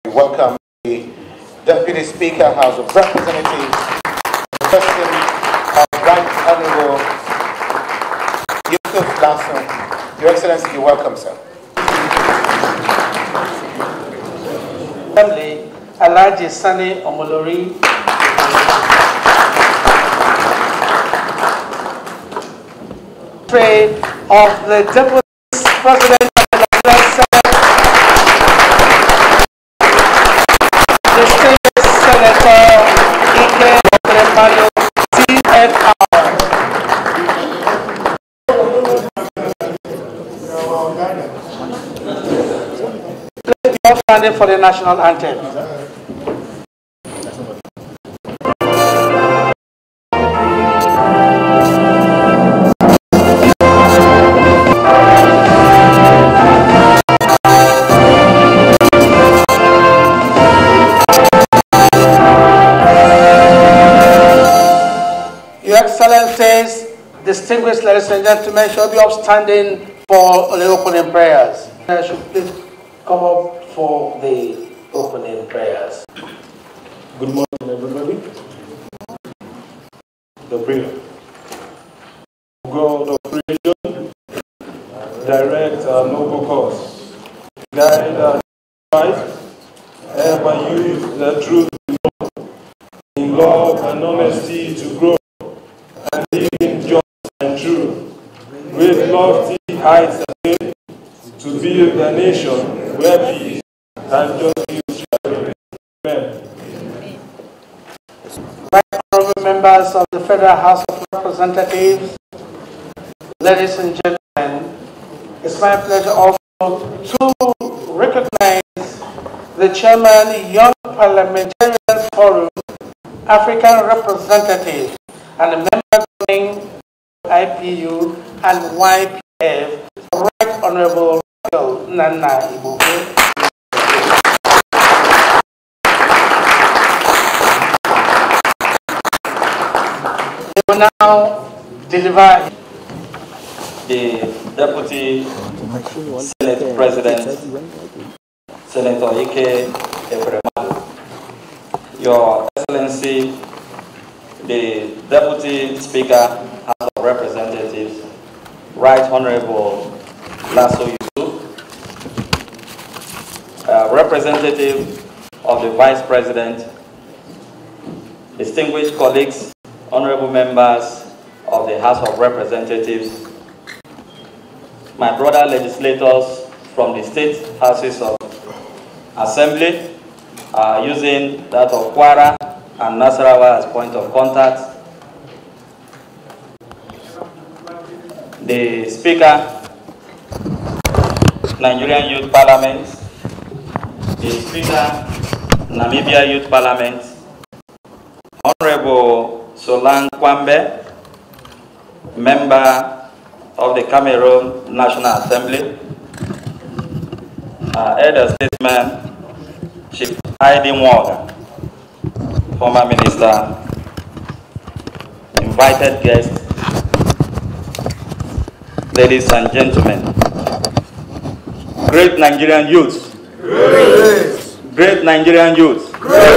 welcome the Deputy Speaker, House of Representatives, President of Right Honorable Yusuf Lasso. Your Excellency, you're welcome, sir. Assembly, Alhaji Sani Omolori. Trade of the Deputy President of the Nigerian Senate, distinguished Senator Ike Okremalo, CFR. Please be all standing for the national anthem. Your Excellencies, distinguished ladies and gentlemen, shall be upstanding for the opening prayers. I should please come up for the opening prayers. Good morning, everybody. The prayer. God of creation, direct our noble cause, guide our life, help and use the truth in love and honesty to grow, and living just and true, with lofty heights and to build a nation where peace and justice shall reign. Amen. Right honorable members of the Federal House of Representatives, ladies and gentlemen, it's my pleasure also to recognize the Chairman, Young Parliamentarians Forum, African Representative, and the member governing IPU and YPF, Right Honorable Nana Ibuke. They will now deliver the Deputy Senate President, Senator Ike Okremalo. Your Excellency, the Deputy Speaker, House of Representatives, Right Honorable Lasso Yusuf, Representative of the Vice President, distinguished colleagues, honorable members of the House of Representatives, my brother legislators from the state houses of assembly, using that of Kwara and Nasarawa as point of contact, the Speaker, Nigerian Youth Parliament, the Speaker, Namibia Youth Parliament, Honorable Solan Kwambe, Member of the Cameroon National Assembly, Elder Statesman, Chief Heidi Mwaga, former Minister, invited guests, ladies and gentlemen, great Nigerian youth, great Nigerian youth.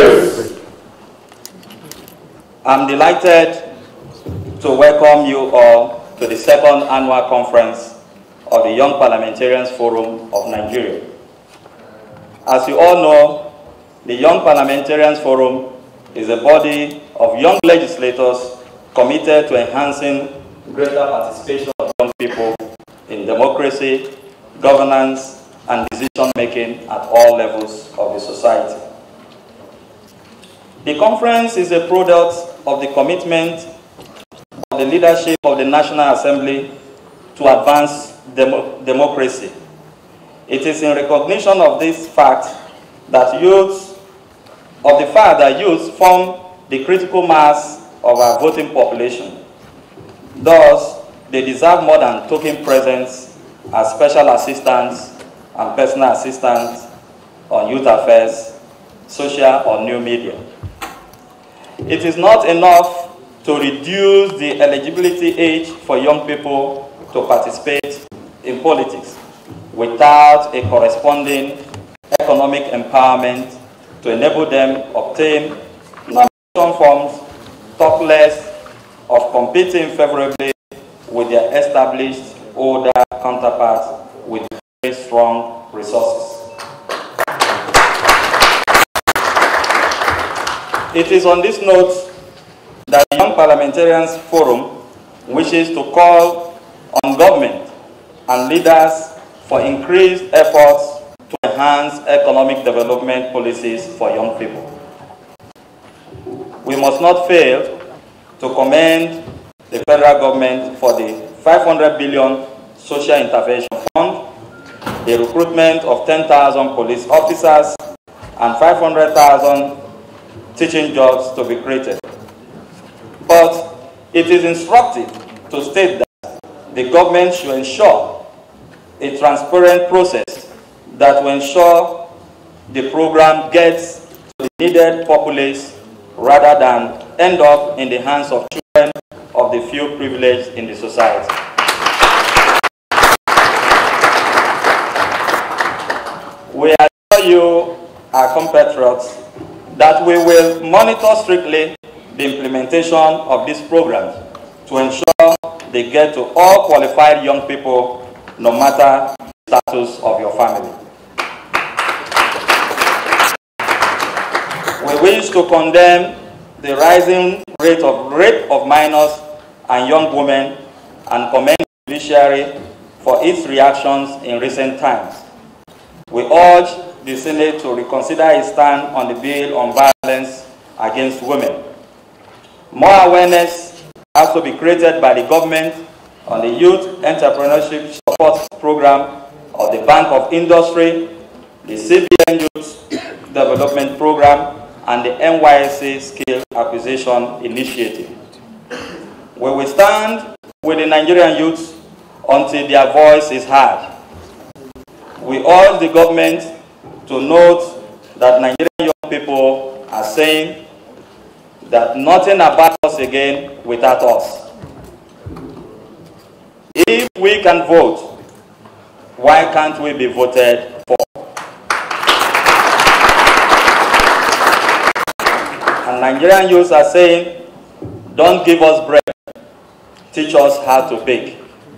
I'm delighted to welcome you all to the second annual conference of the Young Parliamentarians Forum of Nigeria. As you all know, the Young Parliamentarians Forum is a body of young legislators committed to enhancing greater participation of young people in democracy, governance, and decision-making at all levels of the society. The conference is a product of the commitment of the leadership of the National Assembly to advance democracy. It is in recognition of this fact that youths form the critical mass of our voting population. Thus, they deserve more than token presence as special assistants and personal assistants on youth affairs, social or new media. It is not enough to reduce the eligibility age for young people to participate in politics without a corresponding economic empowerment to enable them obtain nomination forms, talk less of competing favorably with their established older counterparts with very strong resources. It is on this note that the Young Parliamentarians Forum wishes to call on government and leaders for increased efforts to enhance economic development policies for young people. We must not fail to commend the federal government for the 500 billion social intervention fund, the recruitment of 10,000 police officers, and 500,000 teaching jobs to be created. But it is instructive to state that the government should ensure a transparent process that will ensure the program gets to the needed populace rather than end up in the hands of children of the few privileged in the society. We assure you, our compatriots, that we will monitor strictly the implementation of these programs to ensure they get to all qualified young people, no matter the status of your family. We wish to condemn the rising rate of rape of minors and young women and commend the judiciary for its reactions in recent times. We urge the Senate to reconsider its stand on the bill on violence against women. More awareness has to be created by the government on the Youth Entrepreneurship Support Program of the Bank of Industry, the CBN Youth Development Program, and the NYSC Skill Acquisition Initiative. We will stand with the Nigerian youth until their voice is heard. We urge the government to note that Nigerian young people are saying that nothing about us again without us. If we can vote, why can't we be voted for? And Nigerian youths are saying, don't give us bread, teach us how to bake.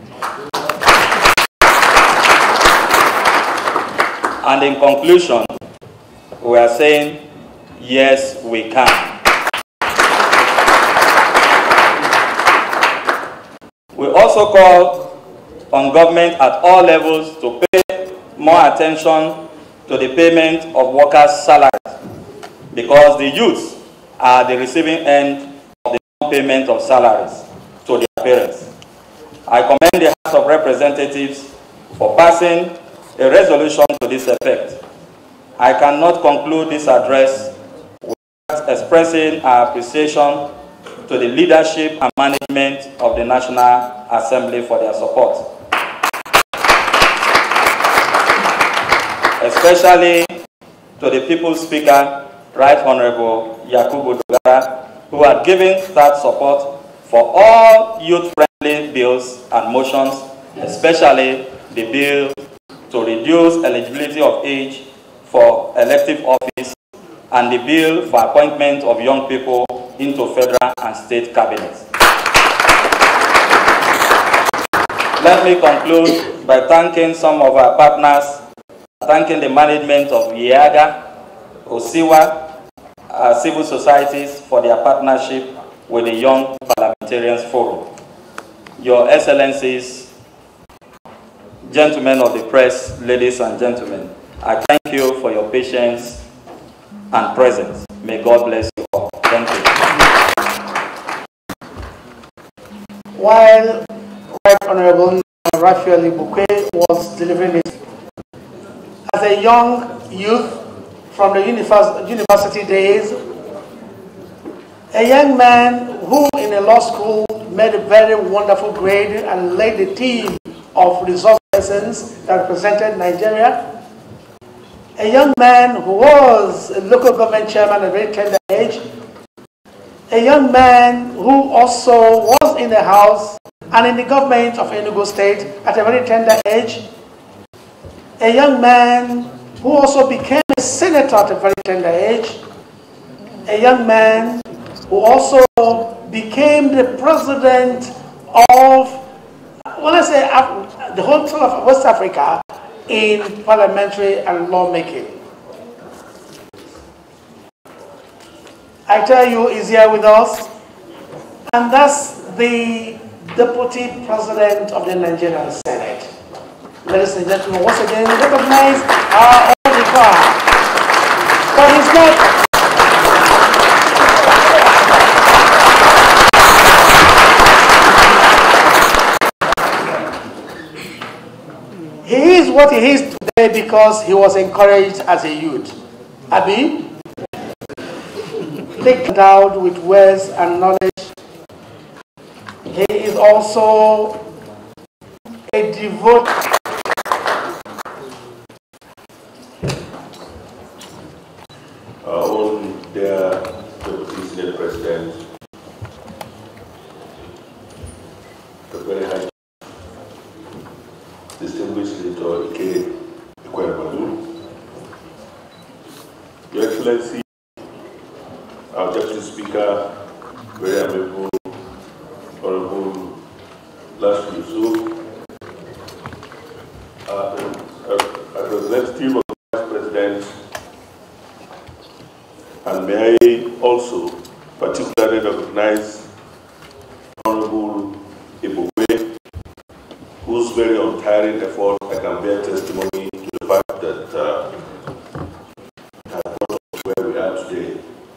And in conclusion, we are saying, yes, we can. We also call on government at all levels to pay more attention to the payment of workers' salaries, because the youths are the receiving end of the non-payment of salaries to their parents. I commend the House of Representatives for passing a resolution to this effect. I cannot conclude this address without expressing our appreciation to the leadership and management of the National Assembly for their support, especially to the People's Speaker, Right Honorable Yakubu Dogara, who had given that support for all youth-friendly bills and motions, especially the bill to reduce eligibility of age for elective office and the bill for appointment of young people into federal and state cabinets. Let me conclude by thanking some of our partners, thanking the management of IAGA, OSIWA, civil societies for their partnership with the Young Parliamentarians Forum. Your Excellencies, gentlemen of the press, ladies and gentlemen, I thank you for your patience and presence. May God bless you all. Thank you. While Right Honorable Raphael Ibukwe was delivering it, as a young youth from the university days, a young man who in a law school made a very wonderful grade and laid the team of resource persons that represented Nigeria, a young man who was a local government chairman at a very tender age, a young man who also was in the House and in the government of Enugu State at a very tender age, a young man who also became a senator at a very tender age, a young man who also became the president of, well, let's say, the whole of West Africa in parliamentary and lawmaking. I tell you, he's here with us, and that's the Deputy President of the Nigerian Senate. Ladies and gentlemen, once again, recognize our Odikwa. But he's not. He is what he is today because he was encouraged as a youth. Abi? Endowed with words and knowledge. He is also a devoted own dear Deputy Senate President, the very high distinguished Senator Ike Ekweremadu, Your Excellency, our Deputy Speaker, very amiable, Honorable Lasu Yusuf, a representative of the Vice President, and may I also particularly recognize Honorable Ibugwe, whose very untiring effort I can bear testimony to the fact that has brought us where we are today.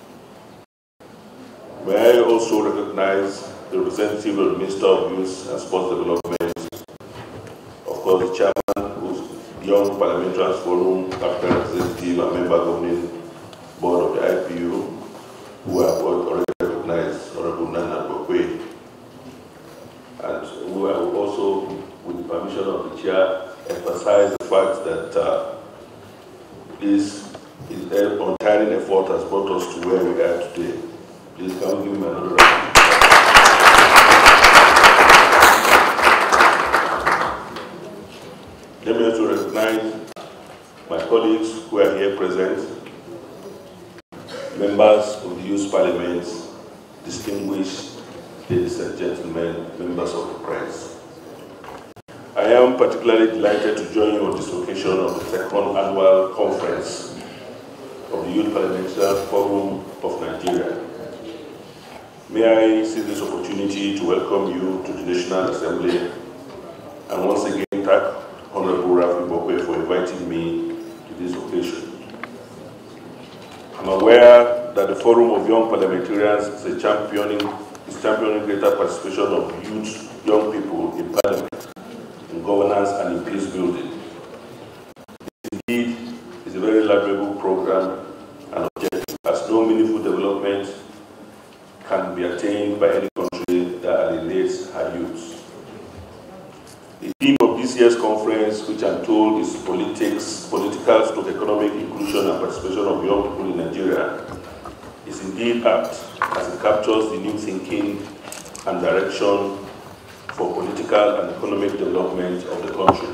May I also recognize the representative of the Minister of Youth and Sports Development, of course the Chairman, who's Young Parliamentarians Forum, African representative and member governing board of the IPU, who have already recognized Honorable Nana Bokwe. And we will also, with the permission of the Chair, emphasize the fact that this untiring effort has brought us to where we are today. Please come give me another round. Let me also recognize my colleagues who are here present, members of the Youth Parliament, distinguished ladies and gentlemen, members of the press. I am particularly delighted to join you on this occasion of the second annual conference of the Youth Parliamentary Forum of Nigeria. May I seize this opportunity to welcome you to the National Assembly and once again thank Honorable Rafi Bokwe for inviting me to this occasion. I'm aware that the Forum of Young Parliamentarians is championing greater participation of youth, young people in Parliament, in governance and in peace building. This indeed is a very laudable program and objective, as no meaningful development can be attained by any country that alienates her youth. The theme of this year's conference, which I'm told is political/economic inclusion and participation of young people in Nigeria, is indeed apt as it captures the new thinking and direction for political and economic development of the country.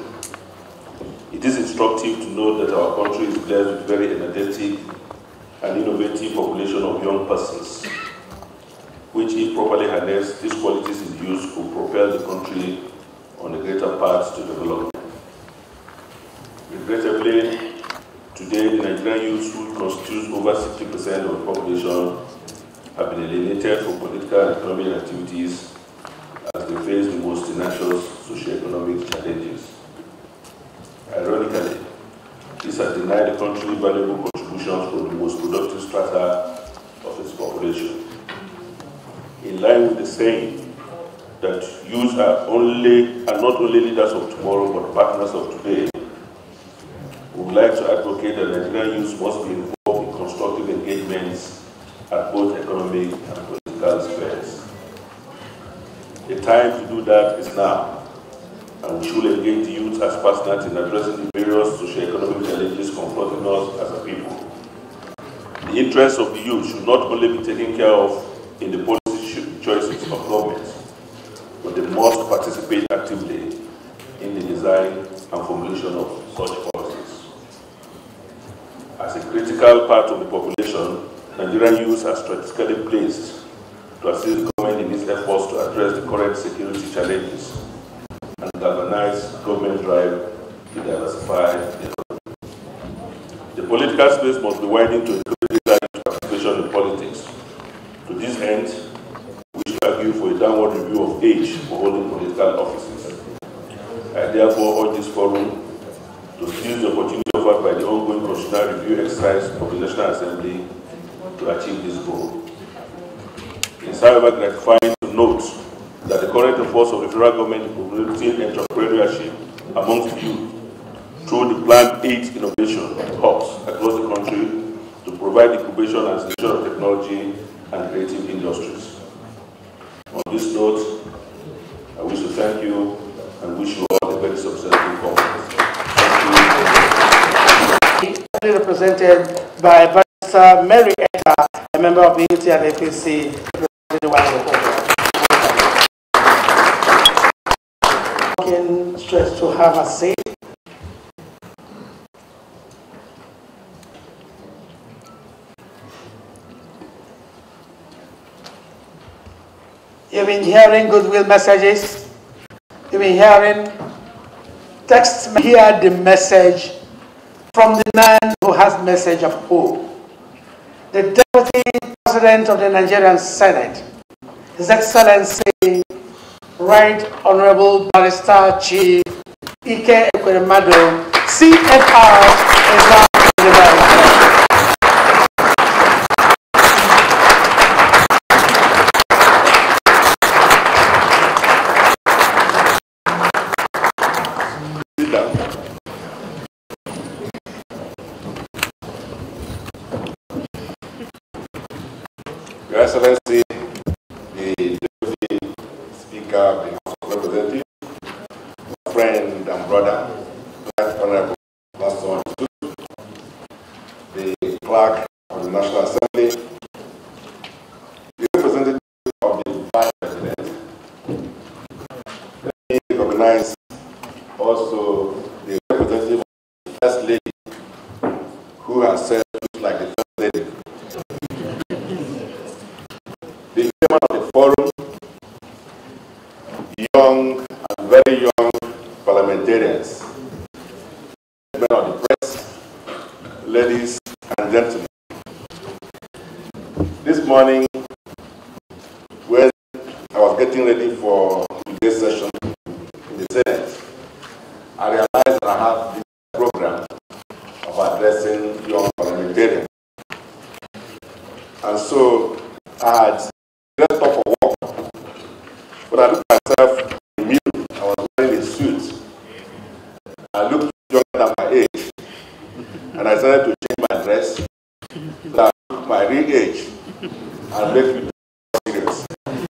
It is instructive to note that our country is blessed with very energetic and innovative population of young persons, which, if properly harnessed, these qualities in use will propel the country on a greater path to development. Regrettably, today the Nigerian youth, who constitutes over 60% of the population, have been alienated from political and economic activities as they face the most tenacious socio-economic challenges. Ironically, this has denied the country valuable contributions from the most productive strata of its population. In line with the saying that youth are not only leaders of tomorrow but partners of today, we would like to advocate that Nigerian youth must be involved in constructive engagements at both economic and political spheres. The time to do that is now, and we should engage the youth as partners in addressing the various socio-economic challenges confronting us as a people. The interests of the youth should not only be taken care of in the policy choices of government, but they must participate actively in the design and formulation of such policies. As a critical part of the population, Nigerian youths are strategically placed to assist the government in its efforts to address the current security challenges and galvanize government drive to diversify the economy. The political space must be widened to encourage direct participation in politics. To this end, we should argue for a downward review of age for holding political offices. I therefore urge this forum to seize the opportunity offered by the ongoing constitutional review exercise of the National Assembly to achieve this goal. It is, however, gratifying to note that the current efforts of the federal government in promoting entrepreneurship amongst youth through the planned 8 innovation hubs across the country to provide incubation and selection of technology and creative industries. On this note, I wish to thank you and wish you all a very successful conference. Thank you. Represented by Barrister Mary Eka, a member of the UT and APC, walking straight to have a seat. You've been hearing goodwill messages. You've been hearing text. Hear the message from the man who has message of hope. The Deputy President of the Nigerian Senate, His Excellency, Right Honorable Barrister Chief Ike Ekweremadu, CFR, is now in the Bible. Your Excellency, the Deputy Speaker of the House of Representatives, my friend and brother, Right Honorable Lason, the Clerk of the National Assembly, the representative of the Vice President, let me recognize also the representative of the First Lady, who has said like the First Lady. The chairman of the forum, young and very young parliamentarians, men of the press, ladies and gentlemen. This morning, when I was getting ready for today's session in the Senate, I realized that I have this program of addressing young parliamentarians. And so I had dressed up for work, but I looked at myself in the mirror. I was wearing a suit. I looked younger than my age, and I decided to change my dress so that I look my real age and make me serious.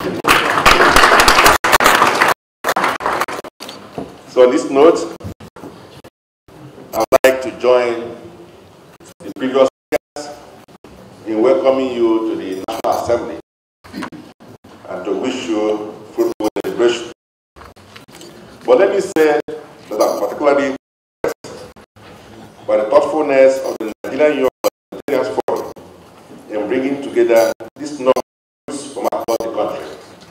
So on this note, I would like to join the previous speakers in welcoming you to the National Assembly and to wish you fruitful celebration. But let me say that I'm particularly impressed by the thoughtfulness of the Nigerian Young Parliamentarians Forum in bringing together this number of youths from across the country.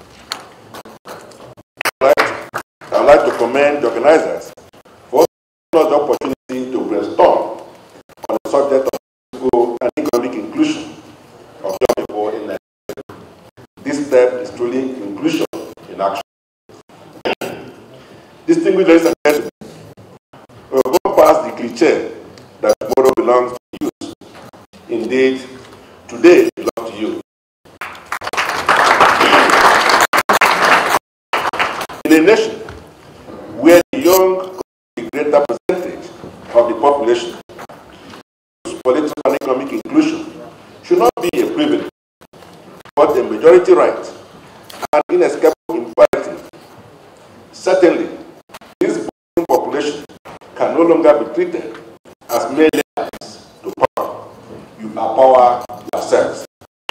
I would like to commend the organizers for the opportunity to brainstorm on the subject of political and economic inclusion of young people in Nigeria. This step is truly inclusion in action. Distinguished ladies and gentlemen, we will go past the cliche that tomorrow belongs to youth. Indeed, today belongs to you. In a nation where the young constitute a greater percentage of the population, political and economic inclusion should not be a privilege, but a majority right and inescapable imperative. Certainly, this population can no longer be treated as mere leaders to power. You empower yourselves.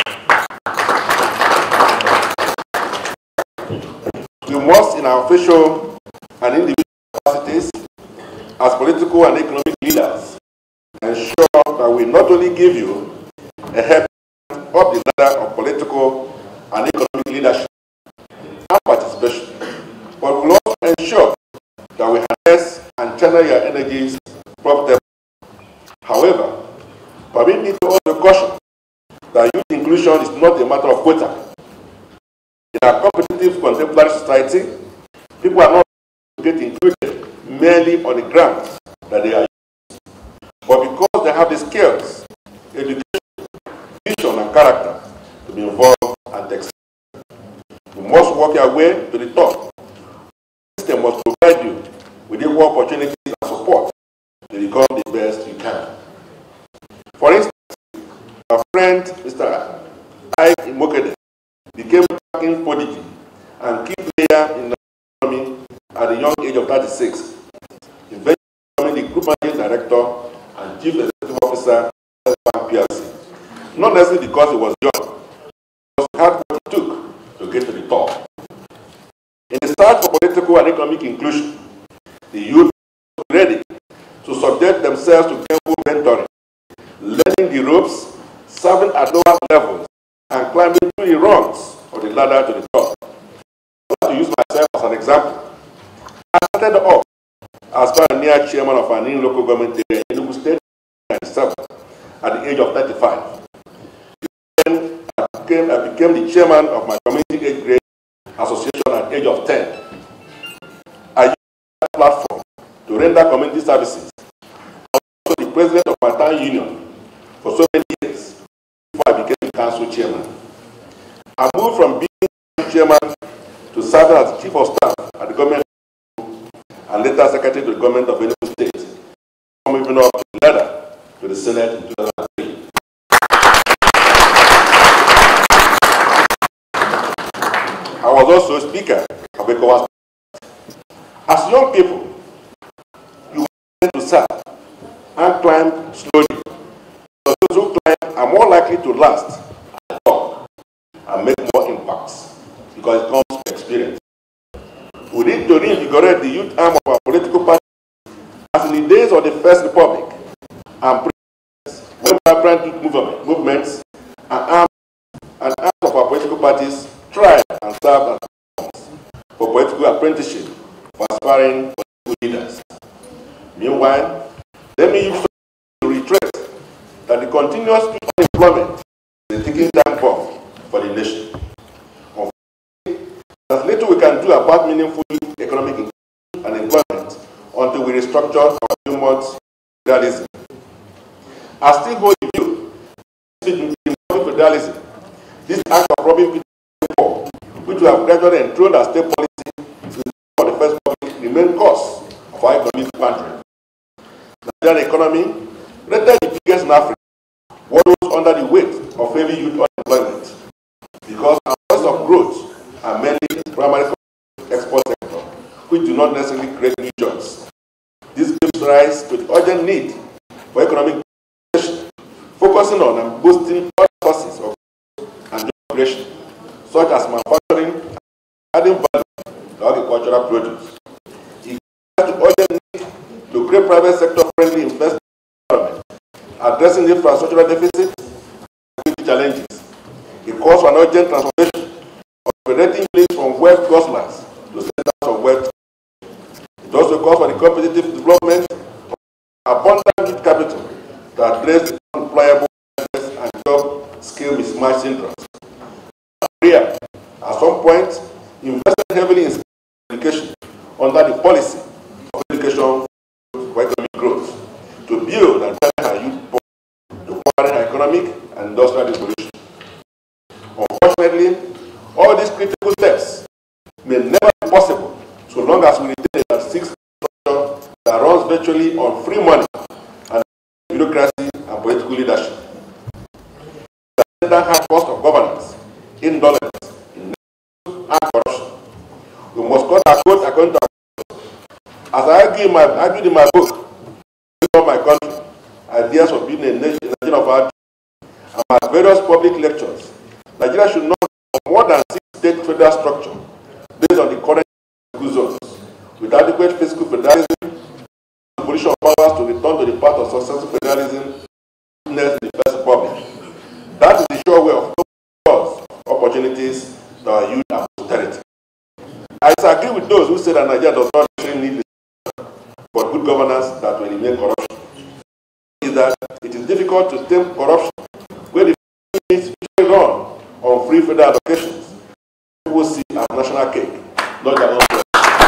We must, in our official and individual capacities, as political and economic leaders, ensure that will not only give you a head up the ladder of political and economic leadership and participation, but will also ensure that we harness and channel your energies profitably. However, permit me to also caution that youth inclusion is not a matter of quota. In our competitive contemporary society, people are not get included merely on the grounds that they are youth, but because they have the skills, education, vision, and character to be involved and succeed. You must work your way to the top. The system must provide you with equal opportunities and support to become the best you can. For instance, our friend Mr. Ike Imokede became banking prodigy and key player in the economy at the young age of 36, eventually becoming the group managing director and chief executive officer of Bank PLC. Not necessarily because he was young, but he had what it took to get to the top. In the search for political and economic inclusion, the youth were ready to subject themselves to careful mentoring, learning the ropes, serving at lower levels, and climbing through the rungs of the ladder to the top. I want to use myself as an example. I started off as pioneer chairman of an local government area in Enugu State in 1997 at the age of 35. Then I became the chairman of my community age grade association at the age of 10. I used that platform to render community services. I was also the president of my town union for so many years before I became the council chairman. I moved from being chairman to serving as the chief of staff at the government and later secretary to the government of Enugu State, moving up the ladder to the Senate in 2003. I was also speaker of ECOWAS. As young people, you tend to serve and climb slowly. But those who climb are more likely to last at the top and make more impacts because it comes with experience. We need to reinvigorate the youth arm of our political party as in the days of the First Republic and when vibrant youth movements and arms of our political parties tried and served as platforms for political apprenticeship for aspiring political leaders. Meanwhile, let me use to reiterate that the continuous unemployment is a ticking time bomb for the nation. There's little we can do about meaningful economic inclusion and employment until we restructure our human federalism. I still hold the view that federalism, this act of robbing people, which we have gradually enthroned as state policy for the First Republic, remain cause of our economic boundary. The Nigerian economy, rated the biggest in Africa, was under the weight of heavy youth unemployment because our sources of growth are mainly in the primary export sector, which do not necessarily create new jobs. This gives rise to the urgent need for economic innovation, focusing on and boosting other sources of and job creation, such as manufacturing, adding value to agricultural produce. It has the urgent need to create private sector-friendly investment environment, addressing the infrastructural deficit and challenges. It calls for an urgent transformation of operating units from wealth guzzlers to centers of wealth. It also calls for the competitive development of abundant youth capital to address the unemployable and job skill mismatch syndromes. Korea, at some point, invested heavily in education under the policy of education for economic growth to build and train our youth requiring economic and industrial revolution. Unfortunately, all these critical steps may never be possible so long as we retain a sixth structure that runs virtually on free money and bureaucracy and political leadership. The high cost of governance, indolence, and corruption. We must cut our coat according to our. As I argued in my book, of my country, ideas for building a nation of our and my various public lectures, Nigeria should not have more than 6 state federal structure based on the current zones, with adequate fiscal federalism, abolition of powers to return to the path of successful federalism, who say that Nigeria does not necessarily need but good governance that will eliminate corruption. Is that it is difficult to tame corruption where the is run on free federal allocations. People see as national cake, not their own place.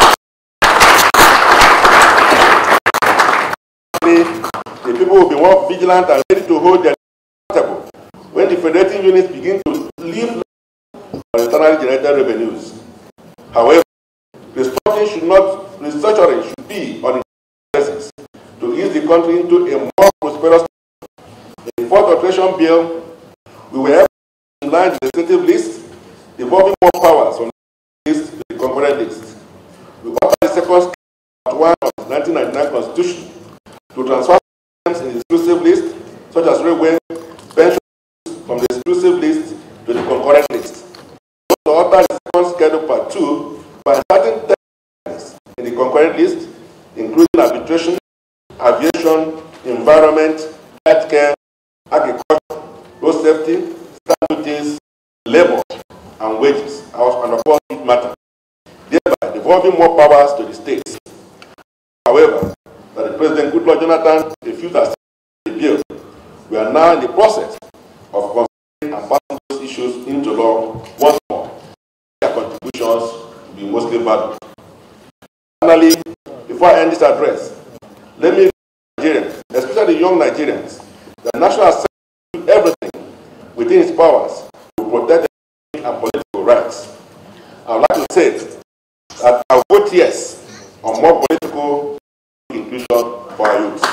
The people will be more vigilant and ready to hold their accountable when the federating units begin to live on internally generated revenues. However, restructuring should be on basis to ease the country into a more prosperous. In the fourth alteration bill, we were able to align the legislative list, devolving more powers from the list to the concurrent list. We altered the second part 1 of the 1999 Constitution to transfer in the exclusive list, such as railway pensions, from the exclusive list to the concurrent list. We also altered the second schedule part 2 by inserting terms in the concurrent list, including arbitration, aviation, environment, healthcare, agriculture, road safety, stamp duties, labor, and wages, and of course, it matters, thereby devolving more powers to the states. However, that the President Goodluck Jonathan refused to accept the bill, we are now in the process of considering and passing those issues into law once more. Their contributions will be mostly valued. Finally, before I end this address, let me Nigerians, especially young Nigerians, the National Assembly will do everything within its powers to protect their and political rights. I would like to say that I vote yes on more political inclusion for our youth.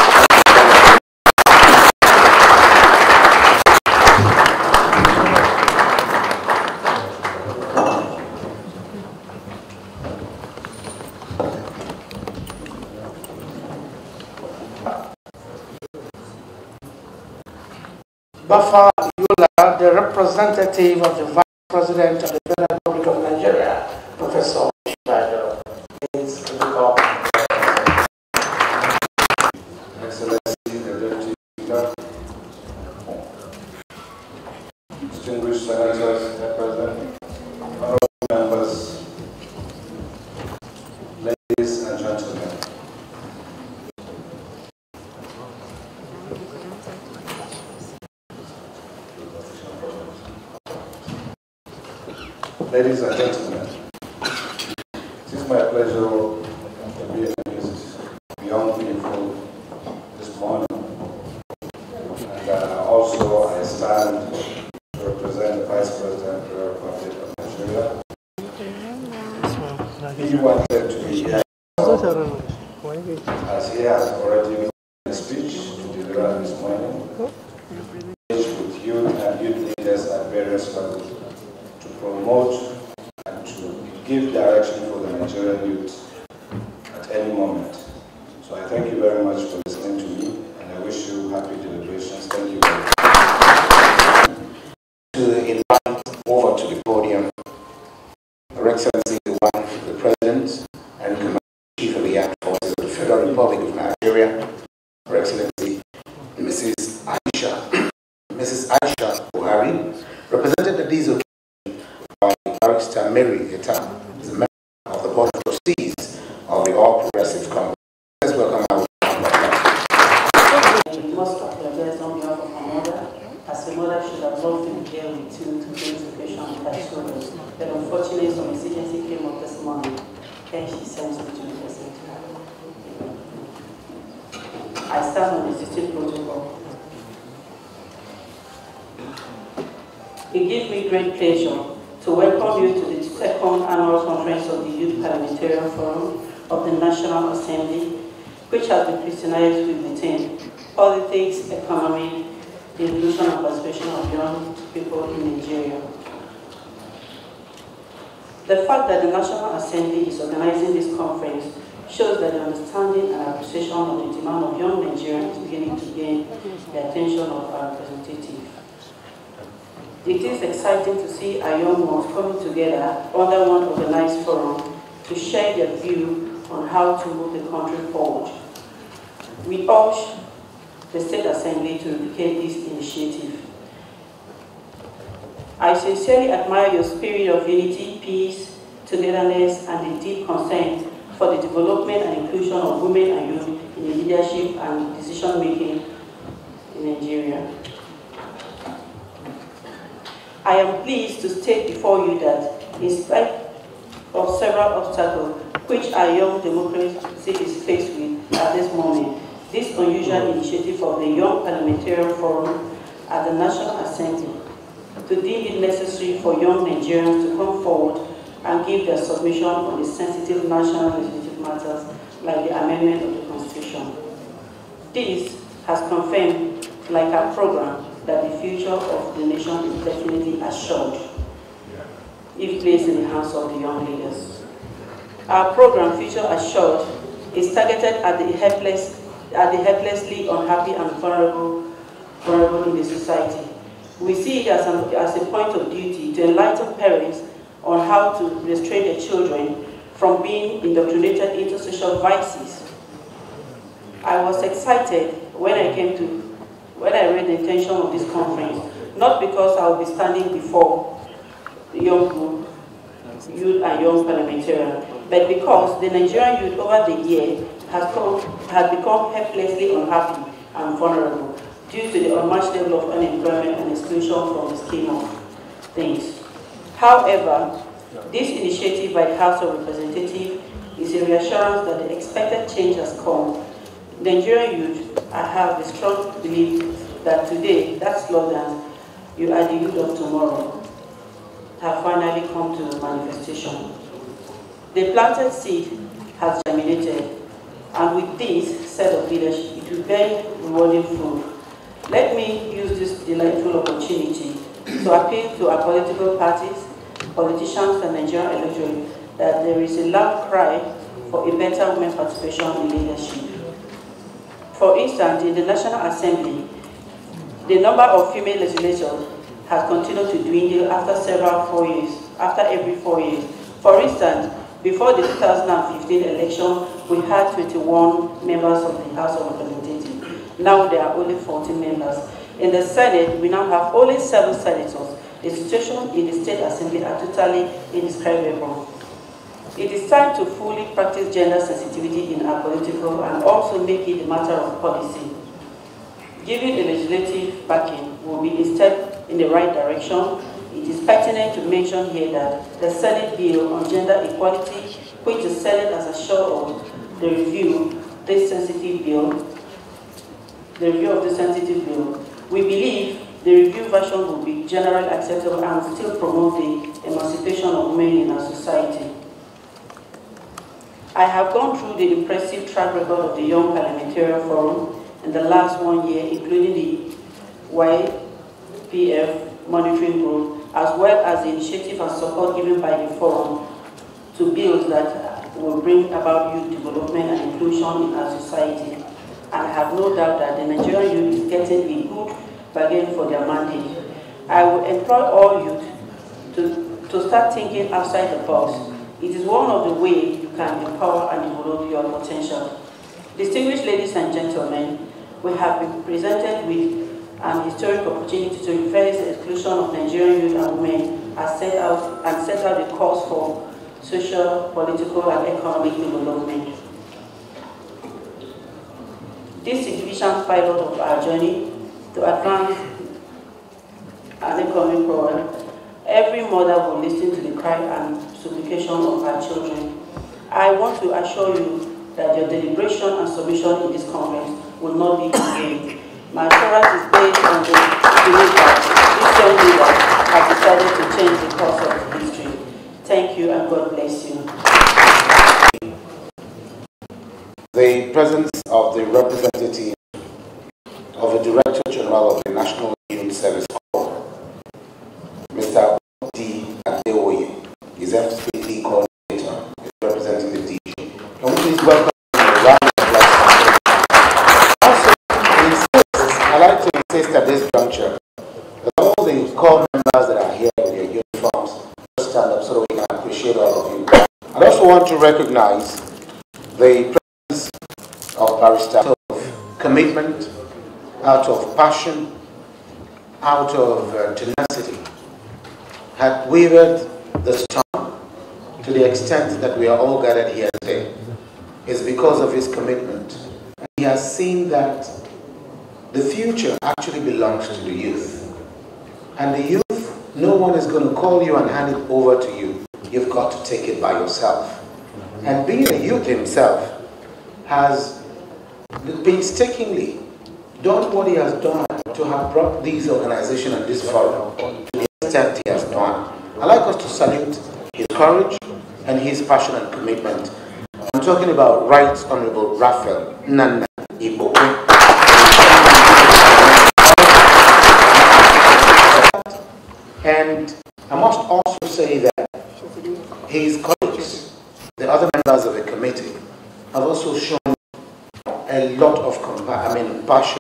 Baffa Yola, the representative of the Vice President of the Federal Republic of Nigeria, Professor Osinbajo, please come. Excellency, the Deputy Speaker, distinguished senators, Mr. President, honorable members, ladies and gentlemen. Ladies and gentlemen, it is my pleasure to be amazed beyond beautiful this morning. And also I stand to represent the Vice President of the Republic of Nigeria. He wanted to be here, as he has already given a speech to deliver this morning, with youth and youth leaders at various levels, to promote and to give direction for the Nigerian youth at any moment. So I thank you very much for listening to me, and I wish you happy deliberations. Thank you very much. To invite over to the podium Her Excellency the wife of the President and Commander Chief of the Armed Forces of the Federal Republic of Nigeria, Her Excellency Mrs. Aisha Buhari, represented at these occasions by Barrister Mary Etam, the member of the Board of Trustees of the All Progressive Congress. Let's welcome our most of the guests on behalf of my mother, as a mother should have loved to be here with you to bring this occasion with her children. But unfortunately, some exigency came up this morning, and she sent me to present her. I stand on the existing protocol. It gives me great pleasure to welcome you to the second annual conference of the Youth Parliamentarian Forum of the National Assembly, which has been Christianized with the theme Politics, Economy, the Inclusion and Participation of Young People in Nigeria. The fact that the National Assembly is organizing this conference shows that the understanding and appreciation of the demand of young Nigerians is beginning to gain the attention of our representatives. It is exciting to see our young ones coming together under one organized forum to share their view on how to move the country forward. We urge the State Assembly to replicate this initiative. I sincerely admire your spirit of unity, peace, togetherness, and a deep concern for the development and inclusion of women and youth in the leadership and decision-making in Nigeria. I am pleased to state before you that, in spite of several obstacles which our young democracy is faced with at this moment, this unusual initiative of the Young Parliamentarian Forum at the National Assembly to deem it necessary for young Nigerians to come forward and give their submission on the sensitive national legislative matters like the amendment of the Constitution. This has confirmed, like our program, that the future of the nation is definitely assured if placed in the hands of the young leaders. Our program, Future Assured, is targeted at the helplessly unhappy and vulnerable in the society. We see it as a point of duty to enlighten parents on how to restrain their children from being indoctrinated into social vices. I was excited when I read the intention of this conference, not because I will be standing before the young group, youth and young parliamentarians, but because the Nigerian youth over the year has become helplessly unhappy and vulnerable due to the unmatched level of unemployment and exclusion from the scheme of things. However, this initiative by the House of Representatives is a reassurance that the expected change has come. Nigerian youth, I have a strong belief that today, that slogan, "You are the youth of tomorrow," have finally come to manifestation. The planted seed has germinated, and with this set of leadership, it will bear rewarding fruit. Let me use this delightful opportunity to appeal to our political parties, politicians, and Nigerian electorate that there is a loud cry for a better women participation in leadership. For instance, in the National Assembly, the number of female legislators has continued to dwindle after every 4 years. For instance, before the 2015 election, we had 21 members of the House of Representatives. Now there are only 14 members. In the Senate, we now have only 7 senators. The situation in the State Assembly are totally indescribable. It is time to fully practice gender sensitivity in our political and also make it a matter of policy. Giving a legislative backing will be a step in the right direction. It is pertinent to mention here that the Senate bill on gender equality, which the Senate has assured of the review of this sensitive bill, we believe the review version will be generally acceptable and will still promote the emancipation of women in our society. I have gone through the impressive track record of the Young Parliamentarian Forum in the last 1 year, including the YPF monitoring group, as well as the initiative and support given by the forum to bills that will bring about youth development and inclusion in our society. And I have no doubt that the Nigerian youth is getting a good bargain for their mandate. I will employ all youth to start thinking outside the box. It is one of the ways you can empower and develop your potential. Distinguished ladies and gentlemen, we have been presented with an historic opportunity to reverse the exclusion of Nigerian youth and women and set out the course for social, political, and economic development. This significant pilot of our journey to advance an economic program, every mother will listen to the cry and supplication of her children. I want to assure you that your deliberation and submission in this conference will not be in vain. My assurance is based on the belief that this young leader has decided to change the course of history. Thank you and God bless you. The presence of the representative of the Director General of the National Youth Service Corps, Mr. D. Adeoye, is FCT coordinator, representing the DG. Can we please welcome him a round of applause? Also, I'd like to insist at this juncture that all the corps members that are here with their uniforms just stand up so that we can appreciate all of you. I also want to recognize the presence of Barrister out of commitment, out of passion, out of tenacity, had weathered the storm to the extent that we are all gathered here today is because of his commitment. And he has seen that the future actually belongs to the youth. And the youth, no one is going to call you and hand it over to you. You've got to take it by yourself. And being a youth himself has painstakingly done what he has done to have brought these organizations and this forum to the extent he has done. I'd like us to salute his courage and his passion and commitment. I'm talking about Right Honorable Raphael Nana Igbo. And I must also say that his colleagues, the other members of the committee, have also shown a lot of passion.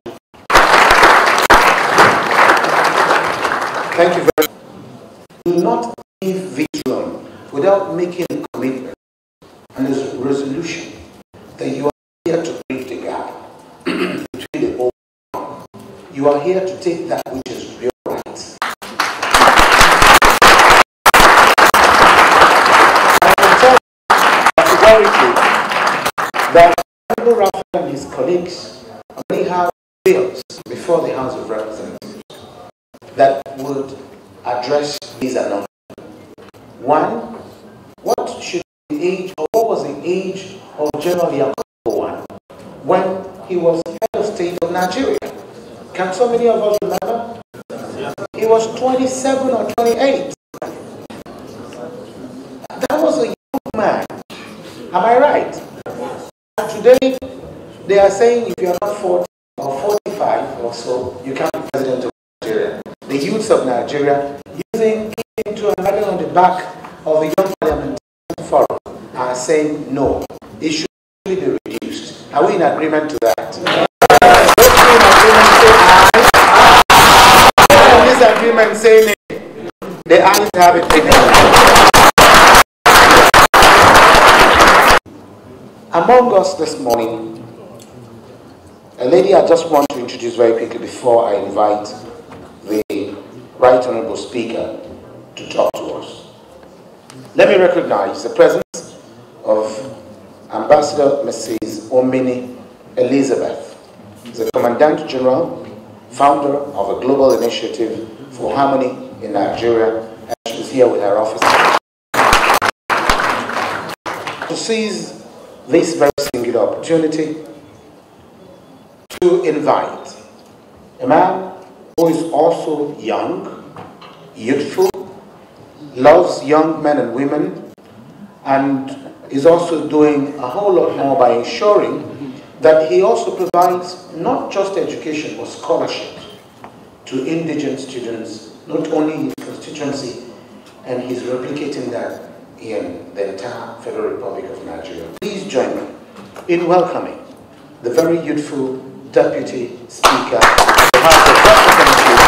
Thank you very much. Do not leave this room without making a commitment and a resolution that you are here to bridge the gap between the old and young. You are here to take that which is real right. I can tell you categorically that Honorable Raphael and his colleagues already have bills before the House of Representatives that would address these announcements. One, what should the age, or what was the age of General Yakubu when he was head of state of Nigeria? Can so many of us remember? He was 27 or 28. That was a young man. Am I right? And today, they are saying if you are not 40 or 45 or so, you can't be president of Nigeria. The youths of Nigeria, using into and riding on the back of the Young Parliamentarian Forum, are saying no, it should be reduced. Are we in agreement to that? Those in agreement say nay. The ayes have it. Among us this morning, a lady I just want to introduce very quickly before I invite the Right Honorable Speaker to talk to us. Let me recognize the presence of Ambassador Mrs. Omini Elizabeth, the Commandant General, founder of a global initiative for harmony in Nigeria, and she's here with her officer to seize this very singular opportunity to invite a man who is also young, youthful, loves young men and women, and is also doing a whole lot more by ensuring that he also provides not just education but scholarship to indigent students, not only in his constituency, and he's replicating that in the entire Federal Republic of Nigeria. Please join me in welcoming the very youthful Deputy Speaker of the House of Representatives,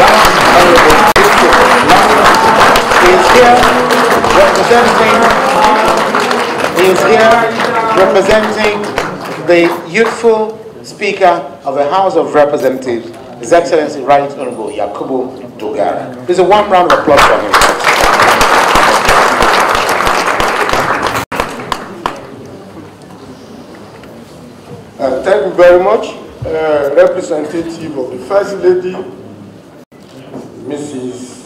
representing the youthful Speaker of the House of Representatives, His Excellency Right Honorable Yakubu Dogara. Please a warm round of applause for him. Thank you very much, representative of the First Lady, Mrs.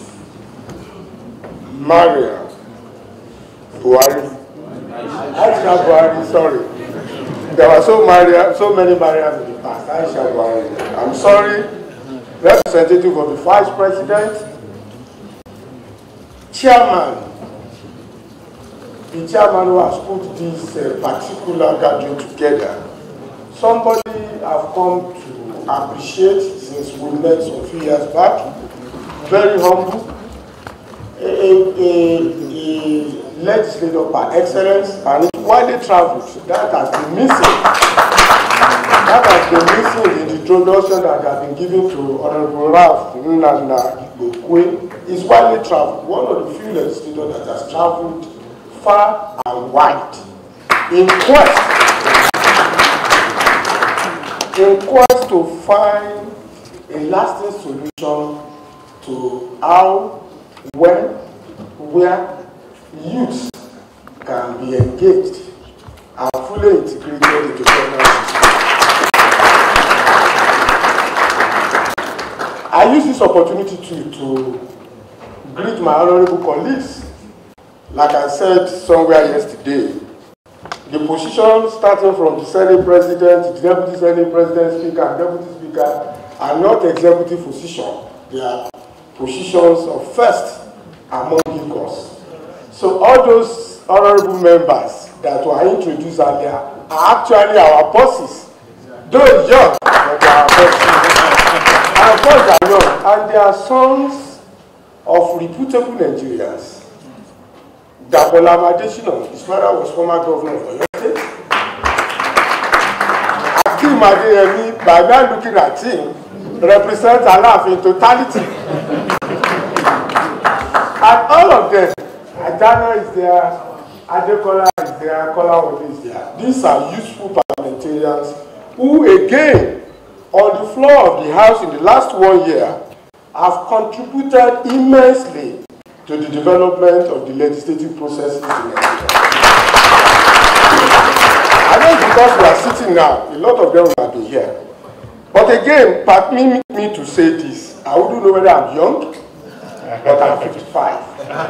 Maria Buhari. Aisha Buhari, sorry. There were so many Marias in the past. Aisha Buhari. I'm sorry. Representative of the Vice President, Chairman, the chairman who has put this particular gathering together. Somebody I've come to appreciate since we met some few years back. Very humble, a legislator by excellence, and widely traveled. That has been missing. That has been missing in the introduction that has been given to Honorable Ralph Nana Igbo. Is widely traveled. One of the few legislators that has traveled far and wide in quest to find a lasting solution to how, when, where youths can be engaged and fully integrated into government system. I use this opportunity to greet my honorable colleagues. Like I said somewhere yesterday, the position starting from the Senate President, the Deputy Senate President, Speaker, and Deputy Speaker are not executive positions. They are positions of first among equals. So all those honorable members that were introduced earlier are actually our bosses. Though young, but they are our bosses. And of course they are young, and they are sons of reputable Nigerians. Dabola Madeshino, his father was former governor of Oyo State. Akim Adeyemi, by now looking at him, represents Alaf in totality. And all of them, Adana is there, Adekola is there, Kolawole is there. These are useful parliamentarians who, again, on the floor of the House in the last 1 year, have contributed immensely to the development of the legislative processes in Nigeria. I know it's because we are sitting now, a lot of them will have been here. But again, permit me to say this. I wouldn't know whether I'm young, but I'm 55.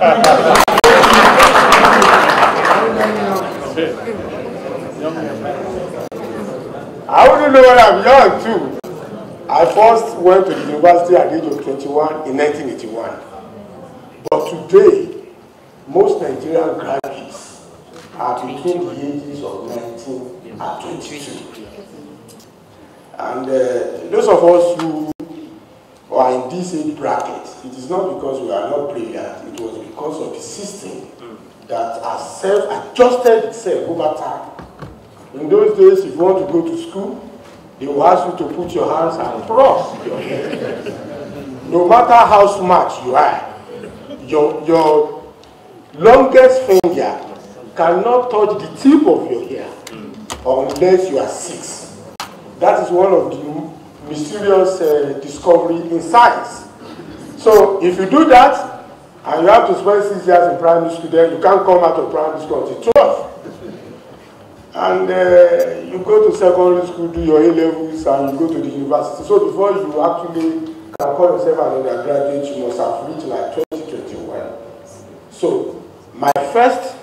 I wouldn't know whether I'm young too. I first went to the university at the age of 21 in 1981. But today, most Nigerian graduates are between the ages of 19 and 22. And those of us who are in this age bracket, it is not because we are not brilliant, it was because of the system that has self-adjusted itself over time. In those days, if you want to go to school, they will ask you to put your hands across your head. No matter how smart you are, your longest finger cannot touch the tip of your hair unless you are 6. That is one of the mysterious discoveries in science. So if you do that, and you have to spend 6 years in primary school, then you can't come out of primary school until 12. And you go to secondary school, do your A-levels, and you go to the university. So before you actually can call yourself an undergraduate, you must have reached like 2021. So my first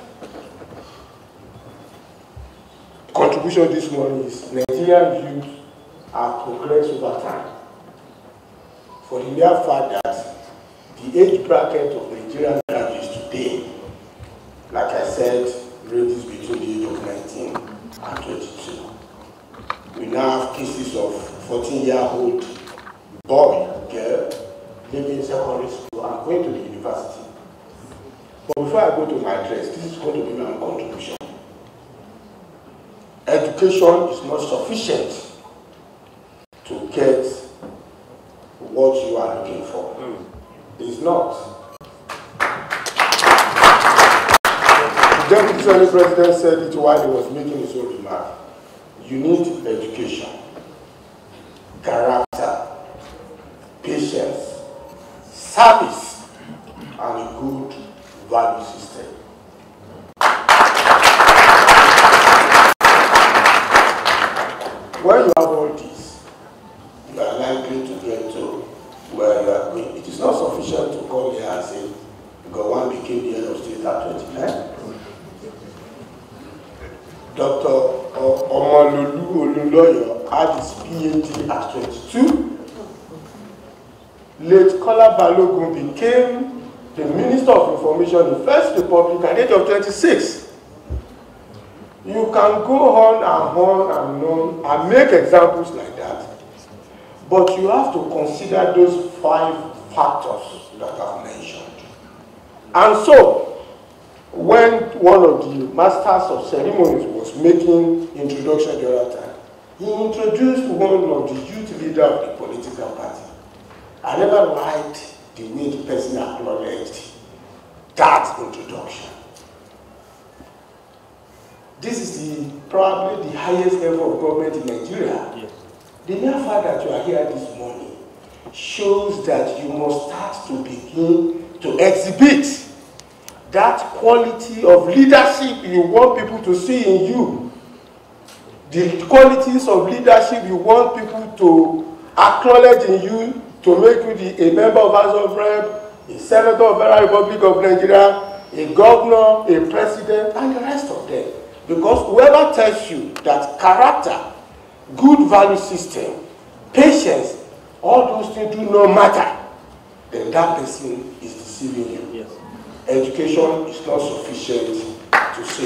contribution this morning is Nigerian youth are progressed over time. For the mere fact that the age bracket of Nigerian graduates today, like I said, ranges between the age of 19 and 22. We now have cases of 14-year-old boy, girl, leaving secondary school and going to the university. But before I go to my address, this is going to be my contribution. Education is not sufficient to get what you are looking for. It is not. The Deputy Senate President said it while he was making his own remark. You need education, character, patience, service, and a good value system. When you have all this, you are likely to get to where you are going. It is not sufficient to come here and say, Gowon became the head of state at 29. Dr. Omololu Oluloyo had his PhD at 22. Late Kola Balogun became the Minister of Information in the First Republic at the age of 26. You can go on and on and on and make examples like that. But you have to consider those 5 factors that I've mentioned. And so, when one of the masters of ceremonies was making introduction the other time, he introduced one of the youth leader of the political party. I never liked the way the person acknowledged that introduction. This is probably the highest level of government in Nigeria. Yes. The mere fact that you are here this morning shows that you must start to begin to exhibit that quality of leadership you want people to see in you, the qualities of leadership you want people to acknowledge in you to make you a member of House of Rep, a senator of the Federal Republic of Nigeria, a governor, a president, and the rest of them. Because whoever tells you that character, good value system, patience, all those things do not matter, then that person is deceiving you. Yes. Education is not sufficient to say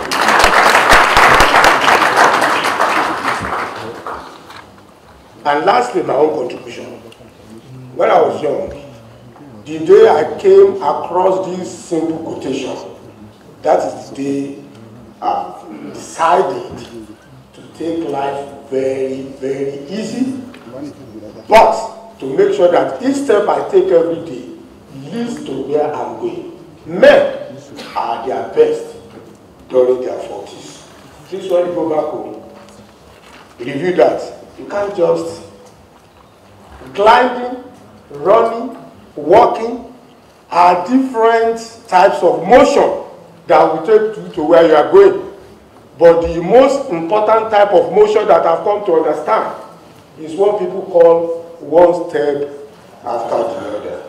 And lastly, my own contribution. When I was young, the day I came across this simple quotation, that is the day I decided to take life very, very easy, but to make sure that each step I take every day leads to where I'm going. Men are their best during their 40s. Please, when you go back home, review that. You can't just gliding, running, walking are different types of motion that will take you to where you are going. But the most important type of motion that I've come to understand is what people call one step after the other.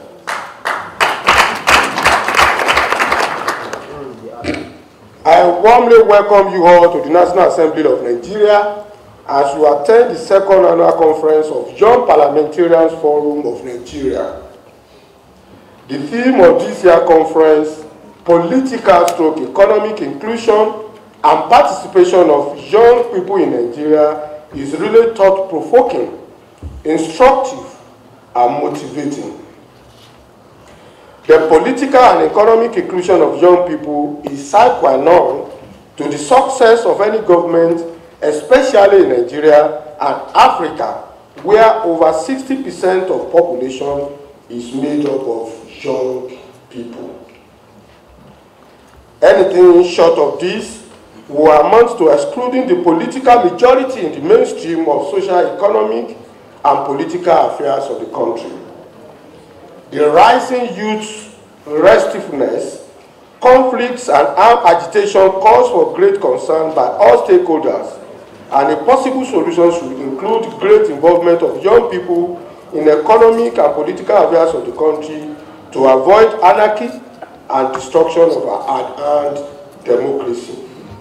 I warmly welcome you all to the National Assembly of Nigeria as you attend the second annual conference of Young Parliamentarians Forum of Nigeria. The theme of this year's conference, political/economic inclusion and participation of young people in Nigeria, is really thought-provoking, instructive, and motivating. The political and economic inclusion of young people is sine qua non to the success of any government, especially in Nigeria and Africa, where over 60% of population is made up of young people. Anything short of this will amount to excluding the political majority in the mainstream of social, economic, and political affairs of the country. The rising youth restiveness, conflicts, and armed agitation cause for great concern by all stakeholders, and a possible solution should include great involvement of young people in economic and political affairs of the country to avoid anarchy and destruction of our hard-earned democracy.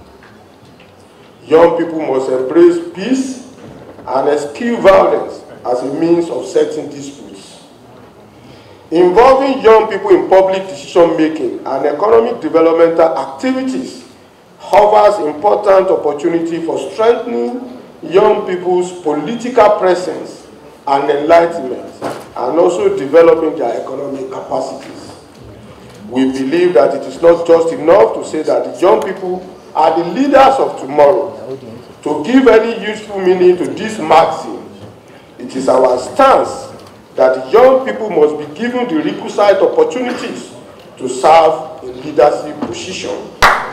Young people must embrace peace and eschew violence as a means of settling disputes. Involving young people in public decision-making and economic developmental activities offers important opportunity for strengthening young people's political presence and enlightenment, and also developing their economic capacities. We believe that it is not just enough to say that the young people are the leaders of tomorrow. To give any useful meaning to this maxim, it is our stance that young people must be given the requisite opportunities to serve in leadership positions.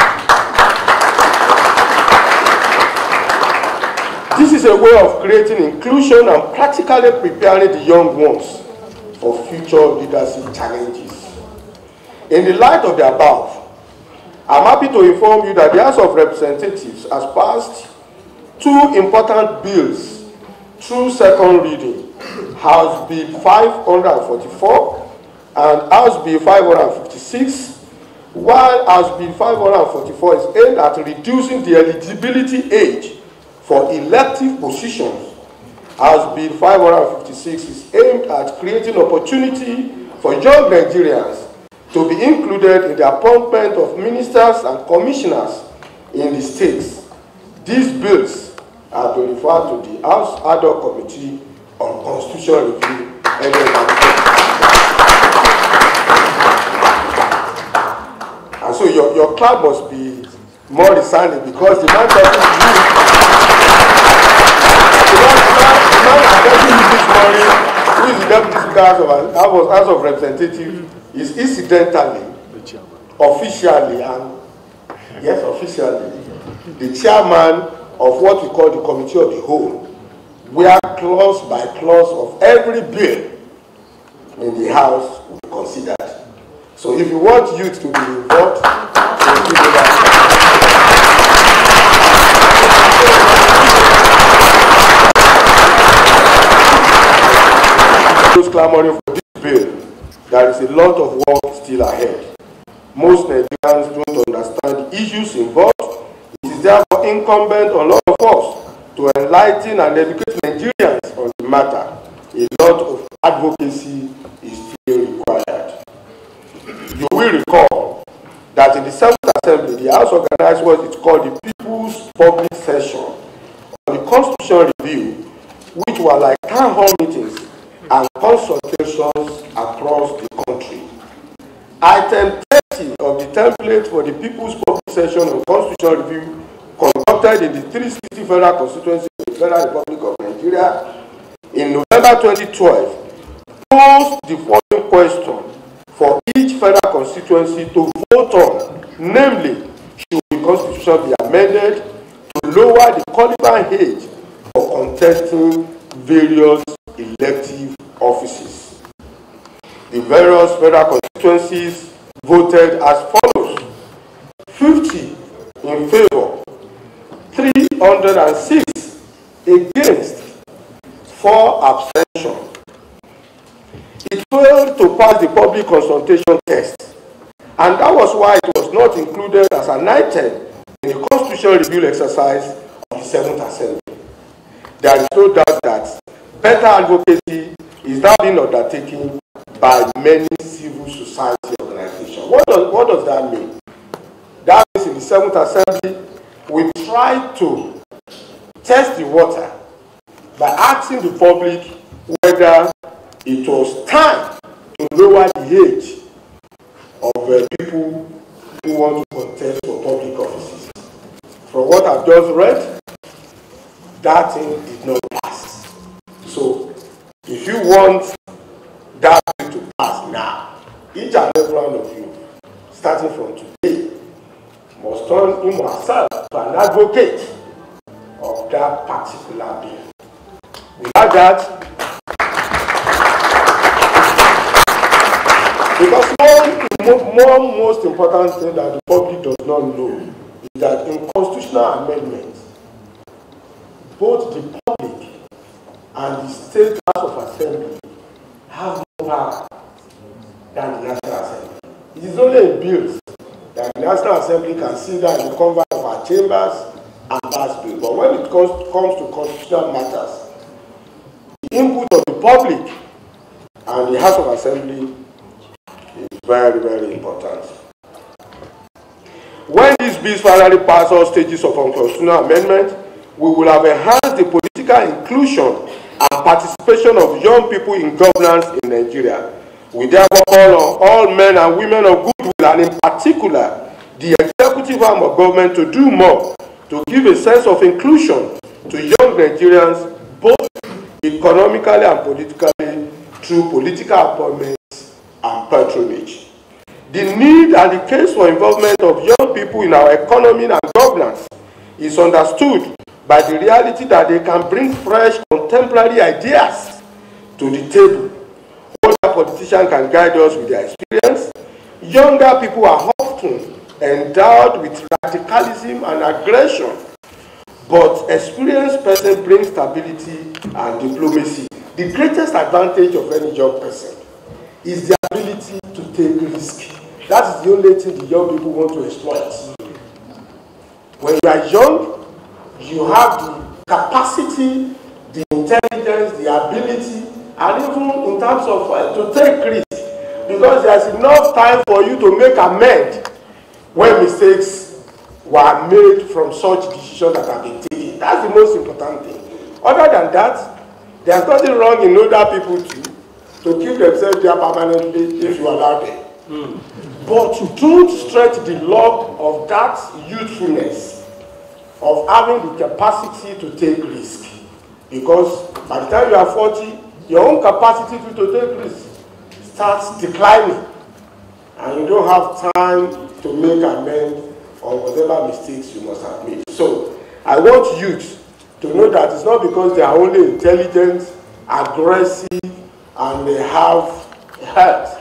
This is a way of creating inclusion and practically preparing the young ones for future leadership challenges. In the light of the above, I'm happy to inform you that the House of Representatives has passed two important bills through second reading, House Bill 544 and House Bill 556, while House Bill 544 is aimed at reducing the eligibility age for elective positions. House Bill 556 is aimed at creating opportunity for young Nigerians to be included in the appointment of ministers and commissioners in the states. These bills are to refer to the House Ad Hoc Committee on Constitutional Review. And so your clap must be more resounding because the man talking to you, the man addressing you this morning, who is the Deputy Speaker of House of Representatives, is incidentally, officially, the chairman of what we call the Committee of the Whole, where clause by clause of every bill in the House will be considered. So if you want youth to be involved, those clamoring for this bill, there is a lot of work still ahead. Most Nigerians don't understand the issues involved. It is therefore incumbent on all of us to enlighten and educate Nigerians on the matter. A lot of advocacy is still required. You will recall that in the 7th Assembly, the House organized what is called the People's Public Session on the Constitution Review, which were like town hall meetings and consultations across the country. Item 30 of the template for the People's Public Session on Constitution Review conducted in the 360 Federal Constituency of the Federal Republic of Nigeria in November 2012 posed the following question for each federal constituency to vote on, namely, should the Constitution be amended to lower the qualifying age for contesting various elective offices. The various federal constituencies voted as follows: 50 in favor, 306 against, 4 abstentions. It failed to pass the public consultation test, and that was why it was not included as an item in the constitutional review exercise of the 7th Assembly. There is no doubt that better advocacy is now being undertaken by many civil society organizations. What does that mean? That means in the 7th Assembly, we tried to test the water by asking the public whether it was time to lower the age of people who want to contest for public offices. From what I've just read, that thing did not pass. So, if you want that thing to pass now, each and every one of you, starting from today, must turn him or herself to an advocate of that particular bill. Without that, because one most important thing that the public does not know is that in constitutional amendments, both the public and the state House of Assembly have more power than the National Assembly. It is only in bills that the National Assembly can sit down in the convoy of our chambers and pass bills. But when it comes to constitutional matters, the input of the public and the House of Assembly is very, very important. When these bills finally pass all stages of constitutional amendment, we will have enhanced the political inclusion and participation of young people in governance in Nigeria. We therefore call on all men and women of goodwill, and in particular, the executive arm of government, to do more to give a sense of inclusion to young Nigerians, both economically and politically, through political appointments and patronage. The need and the case for involvement of young people in our economy and governance is understood by the reality that they can bring fresh, contemporary ideas to the table. Older politicians can guide us with their experience. Younger people are often endowed with radicalism and aggression, but experienced person brings stability and diplomacy. The greatest advantage of any young person is the ability to take risk. That is the only thing the young people want to exploit. When you are young, you have the capacity, the intelligence, the ability, and even in terms of to take risk, because there's enough time for you to make amends when mistakes were made from such decisions that have been taken. That's the most important thing. Other than that, there's nothing wrong in older people to keep themselves there permanently if you allow them. But don't stretch the log of that youthfulness, of having the capacity to take risk. Because by the time you are 40, your own capacity to take risk starts declining. And you don't have time to make amends on whatever mistakes you must have made. So I want youth to know that it's not because they are only intelligent, aggressive, and they have heart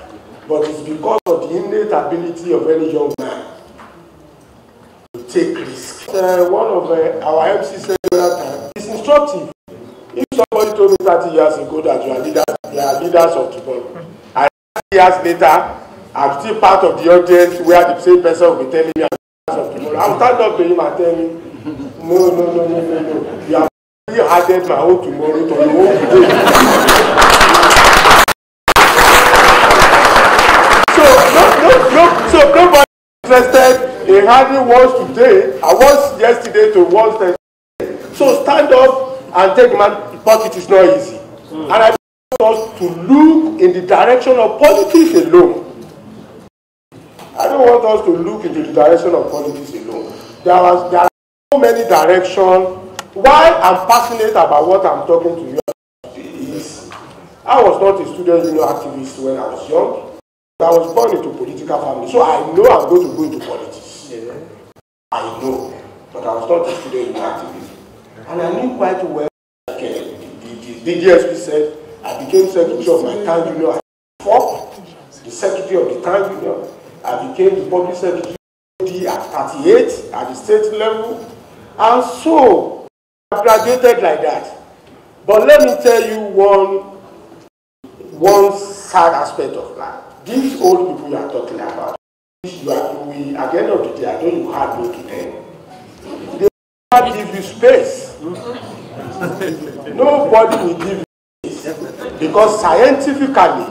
but it's because of the innate ability of any young man to take risks. One of our MC said the other time, it's instructive. If somebody told me 30 years ago that you are leaders of tomorrow, and 30 years later, I'm still part of the audience where the same person will be telling me I'm leaders of tomorrow, I'll stand up to him and tell him, no. You have already added my own tomorrow to your own today. So nobody is interested in having once today, and once yesterday to once Thursday. So stand up and take man, but it is not easy. And I want us to look in the direction of politics alone. I don't want us to look into the direction of politics alone. There are so many directions. Why I'm passionate about what I'm talking to you is I was not a student union activist when I was young. I was born into a political family, so I know I'm going to go into politics. Yeah. I know, but I was not a student union activist. And I knew quite well, like the DSP said, I became secretary of my town union at 4, the secretary of the town union. I became the public secretary at 38 at the state level. And so, I graduated like that. But let me tell you one sad aspect of life. These old people you are talking about, at the end of the day, I know you hard work in them. They will give you space. Nobody will give you space. Because scientifically,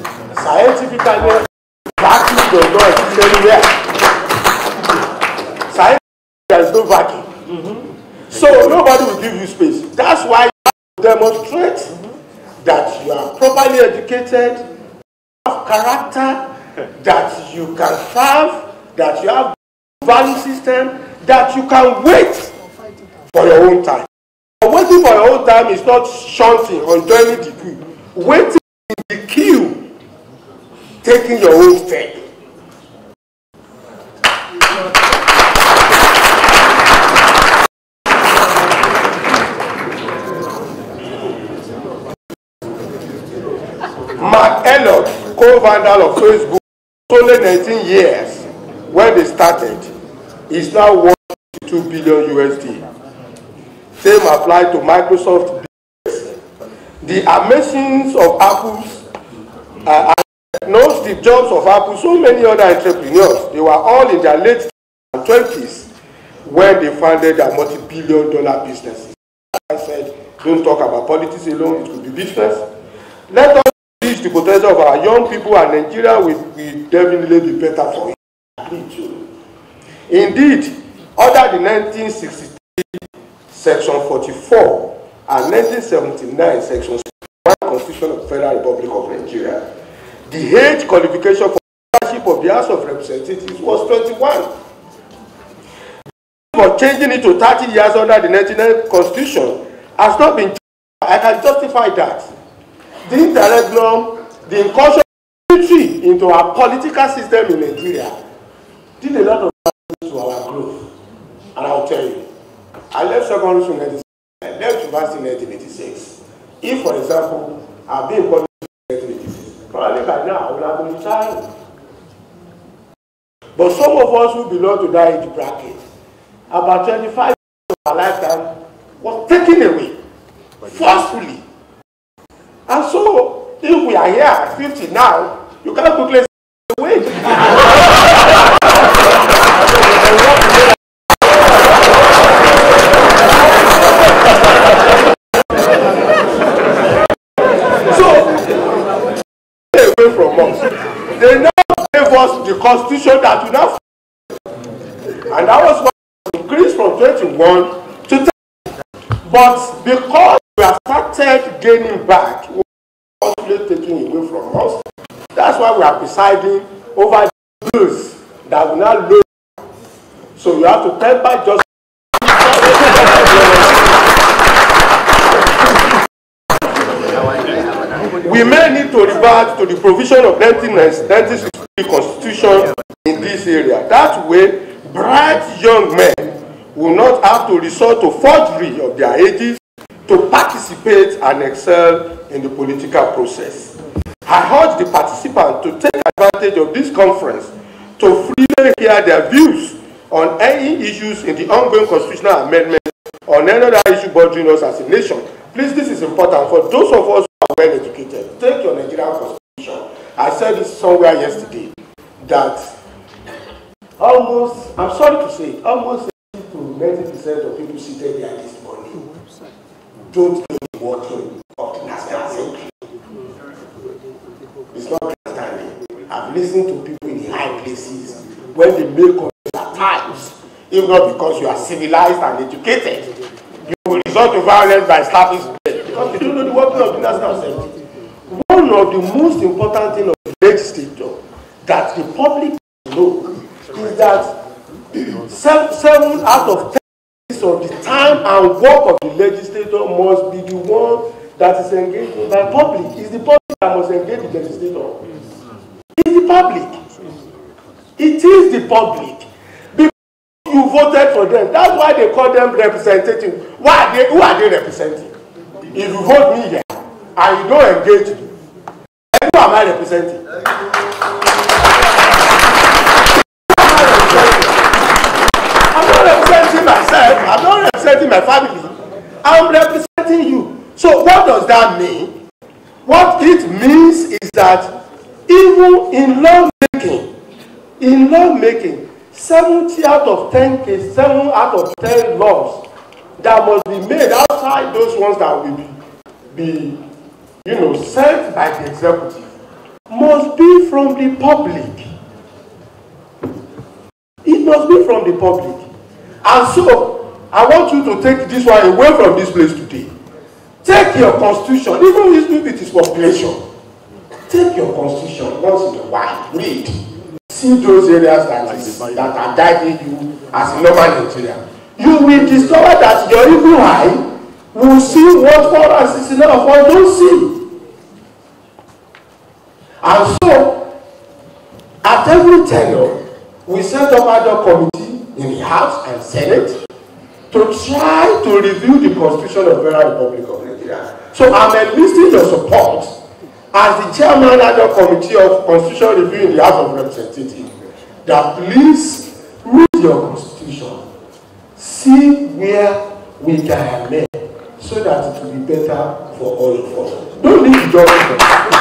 vacuum does not exist anywhere. Scientifically, there is no vacuum. So nobody will give you space. That's why you have to demonstrate that you are properly educated, have character, that you can serve, that you have value system, that you can wait for your own time. But waiting for your own time is not shunting on any degree. Waiting in the queue, taking your own step. Mark Elliott, co-founder of Facebook, only 19 years when they started, is now worth $2 billion USD. Same applied to Microsoft. The amazings of Apple's, Steve Jobs of Apple, so many other entrepreneurs, they were all in their late 20s when they founded their multi-billion-dollar businesses. I said, don't talk about politics alone, it could be business. Let us reach the potential of our young people, and Nigeria will definitely be better for it. Indeed, under the 1963 Section 44 and 1979 Section 61 Constitution of the Federal Republic of Nigeria, the age qualification for membership of the House of Representatives was 21. For changing it to 30 years under the 1999 Constitution has not been changed. I can justify that. The indirect norm, the incursion of military into our political system in Nigeria did a lot of damage to our growth. And I'll tell you, I left secondary school in 1986. I left university in 1986. If, for example, I've been in politics in 1986, probably by now I would have been retired. But some of us who belong to that age bracket, about 25 years of our lifetime was taken away forcefully. And so, if we are here at 50 now, you can't quickly say away. So, away from us. They now gave us the constitution that we now, and that was what increased from 21 to 10. But because we have started gaining back, we are also taking away from us. That's why we are presiding over the bills that will now load. So you have to temper just. We may need to revert to the provision of 1963 Constitution in this area. That way, bright young men will not have to resort to forgery of their ages to participate and excel in the political process. I urge the participants to take advantage of this conference to freely hear their views on any issues in the ongoing constitutional amendment or any other issue bothering us as a nation. Please, this is important for those of us who are well educated. Take your Nigerian constitution. I said this somewhere yesterday that almost, I'm sorry to say it, almost 80 to 90% of people seated here this morning don't know the working of the National Assembly. It's not understanding. I've listened to people in the high places when they make comments at times, if not because you are civilized and educated, you will resort to violence by slapping people because you don't know the working of the National Assembly. One of the most important things of the legislature that the public know is that 7 out of 10 of the time and work of the legislator must be the one that is engaged with by public. It's the public that must engage the legislator. It's the public. It is the public. Because you voted for them. That's why they call them representative. Who are they representing? If you vote me here and you don't engage me, then who am I representing? I'm not representing myself. I'm not representing my family. I'm representing you. So what does that mean? What it means is that even in lawmaking, 70 out of 10 cases, 7 out of 10 laws that must be made outside those ones that will be sent by the executive must be from the public. It must be from the public. And so, I want you to take this one away from this place today. Take your constitution, even if it is population. Take your constitution once in a while, read. See those areas that are guiding you as a normal Nigerian. You will discover that your evil eye will see what 469 of us don't see. And so, at every tenure, we set up ad committee in the House and Senate to try to review the Constitution of the Federal Republic of Nigeria. So I'm enlisting your support as the chairman ad committee of Constitutional Review in the House of Representatives, that please read your Constitution, see where we can amend so that it will be better for all of us. Don't leave the government.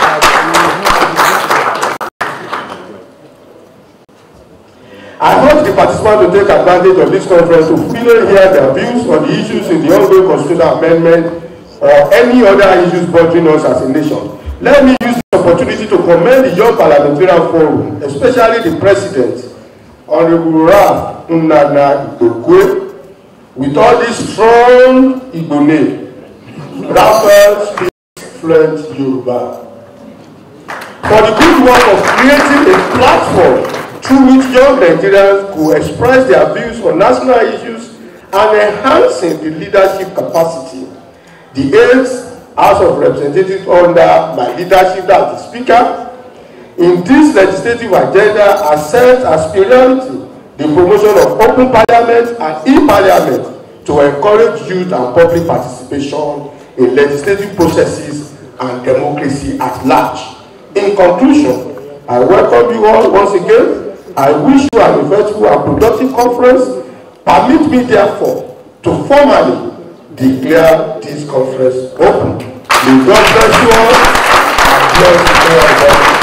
I urge the participants to take advantage of this conference to freely hear their views on the issues in the ongoing constitutional amendment or any other issues bothering us as a nation. Let me use this opportunity to commend the Young Parliamentarian Forum, especially the President, Honorable Ralph Nnana Igokwe, with all this strong Igbo name. Raphael speaks fluent Yoruba. For the good work of creating a platform through which young Nigerians could express their views on national issues and enhancing the leadership capacity. The 8th House of Representatives under my leadership as the Speaker in this legislative agenda has set as priority the promotion of open parliament and e-parliament to encourage youth and public participation in legislative processes and democracy at large. In conclusion, I welcome you all once again. I wish you an eventful and productive conference. Permit me, therefore, to formally declare this conference open. May God bless you all and bless you all.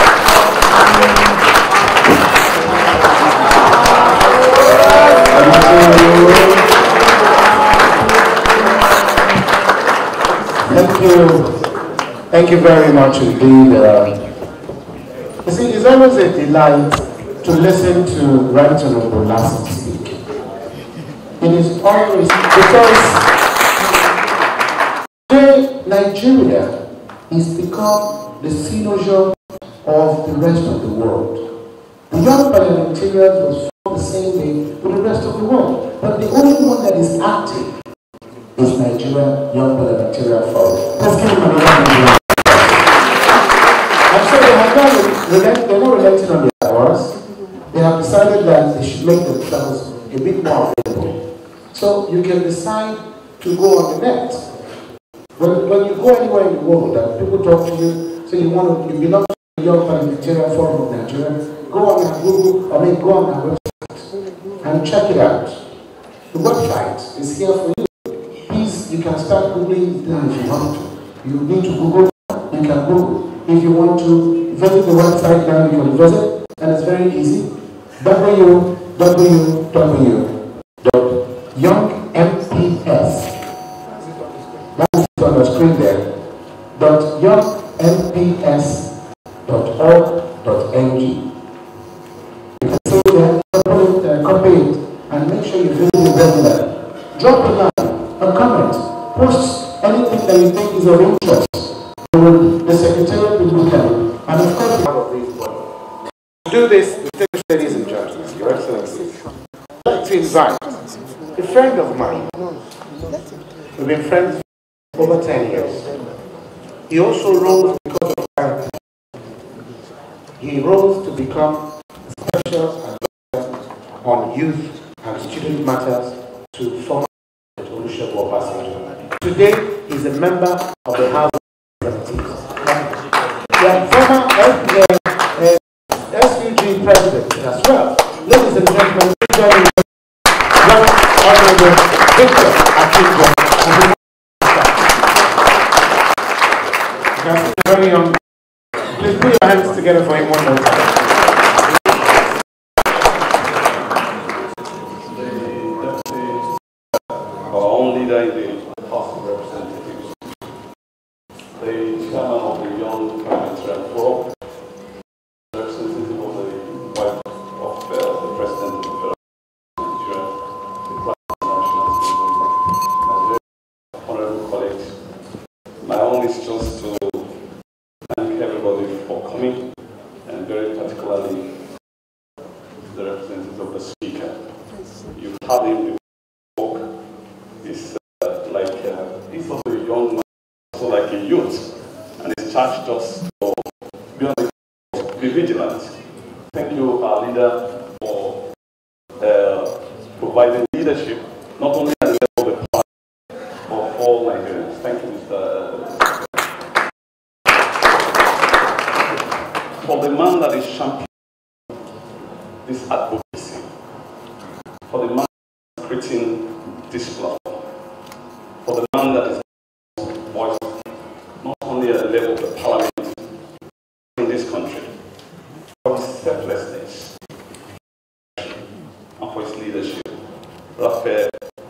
Thank you. Thank you very much indeed. You see, it's always a delight to listen to Right Honorable Lassen speak. It is always because today Nigeria is become the synonym of the rest of the world. The young parliamentarians was formed the same way with the rest of the world, but the only one that is active is Nigeria Young Parliamentarian Forum. Let's give them a round of applause. I'm sure they're not relenting on their hours. They have decided that they should make themselves a bit more available. So you can decide to go on the net. When you go anywhere in the world and people talk to you, So you belong to the Young Parliamentarian Forum of Nigeria, go on and Google, go on our website and check it out. The website is here for you. Please, you can start Googling them if you want to. You need to Google, you can Google. If you want to visit the website now, you can visit, and it's very easy. www.youngmps. That is on the screen there. .youngmps.org.ng. You can say that, copy it, and make sure you visit it regularly. Drop a line, a comment, post anything that you think is of interest. The Secretariat will look at it. And of course, to do this, distinguished ladies and gentlemen, Your Excellencies, I'd like to invite a friend of mine. We've been friends for over 10 years. He also rose because of time. He rose to become special advisor on youth and student matters to former Olusegun Obasanjo. Today, he's a member of the House of Representatives. The former SUG president as well. Ladies and gentlemen, please join me. Honorable Victor Akinjo. Very young. Please put your hands together for him one more time. Our own leader in the House of Representatives, the chairman of the Young Parliamentarian Forum, representative of the wife of the President of the Federal Nigeria, the National Assembly, my very honorable colleagues. My own is just to thank everybody for coming, and very particularly the representative of the Speaker. You've had him before. He's he's also a young man, also like a youth, and he's charged us to be vigilant. Thank you, our leader, for providing leadership, not only at the level of the party, but for all Nigerians. Thank you, Mr. For the man that is championing this advocacy, for the man that is creating this platform, for the man that is voice not only at the level of the parliament in this country, for his selflessness and for his leadership. Raphael,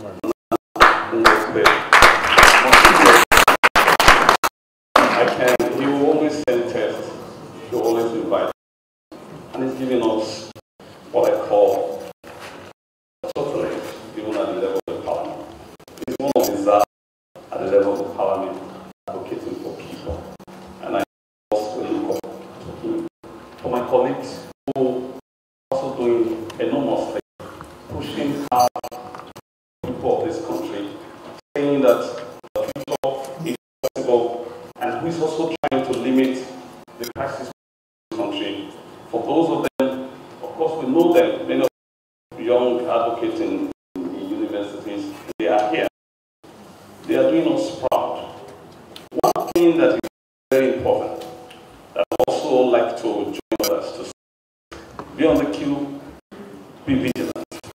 he will always send tests, he will always invite, and he's giving us what I call tutelage, even at the level of the parliament. He's one of the czars at the level of the parliament, advocating for people, and I also look up to him. For my colleagues who are also doing enormously, pushing hard people of this country, saying that the future is possible, and who is also trying to limit the crisis in this country. For those of them, of course, we know them, many of them young advocates in universities, they are here. They are doing us proud. One thing that is very important, that I also like to join others to say, be on the queue, be vigilant.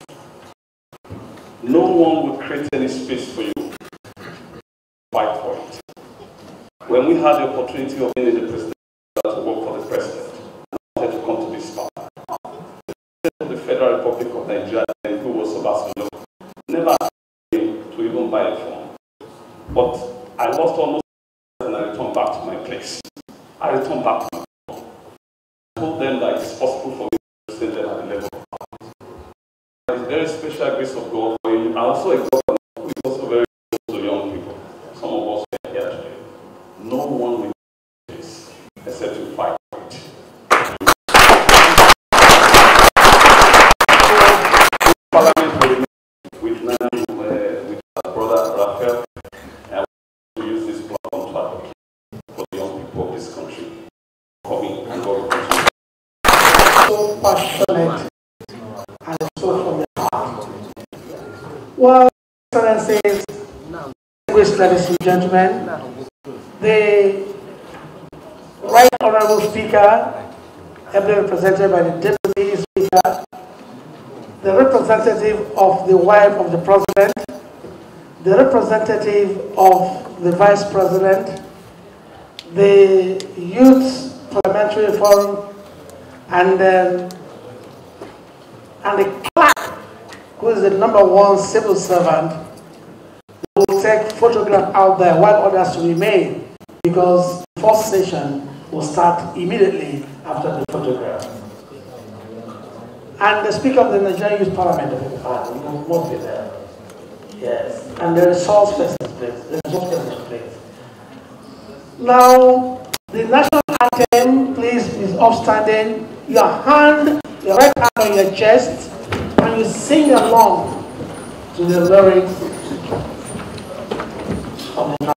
No one will create any space for you. Fight for it. When we had the opportunity of being in the president to work for the president, I wanted to come to this part. The president of the Federal Republic of Nigeria, who was Obasanjo, never asked me to even buy a phone. But I lost almost and I returned back to my place. I returned back to my phone. I told them that it's possible for me to send them at the level of power. It's a very special grace of God for you. I'm also a God who is also very close to young people. Some of us are here today. No one will do this except to fight for it. Parliament will remain with our brother Raphael, and we will use this platform to advocate for the young people of this country. Coming and God will continue. So passionate and so from the heart. Well, Excellencies, distinguished ladies and gentlemen, the Right Honorable Speaker, ably represented by the Deputy Speaker, the representative of the wife of the President, the representative of the Vice President, the Youth Parliamentary Forum, and the clerk, who is the #1 civil servant, will take photograph out there while others remain, because the first session will start immediately after the photograph. And the Speaker of the Nigerian Youth Parliament of the party must be there. Yes, and the resource person, please. The resource person, please. Now, the national anthem, please, is upstanding. Your right hand on your chest, and you sing along to the lyrics of the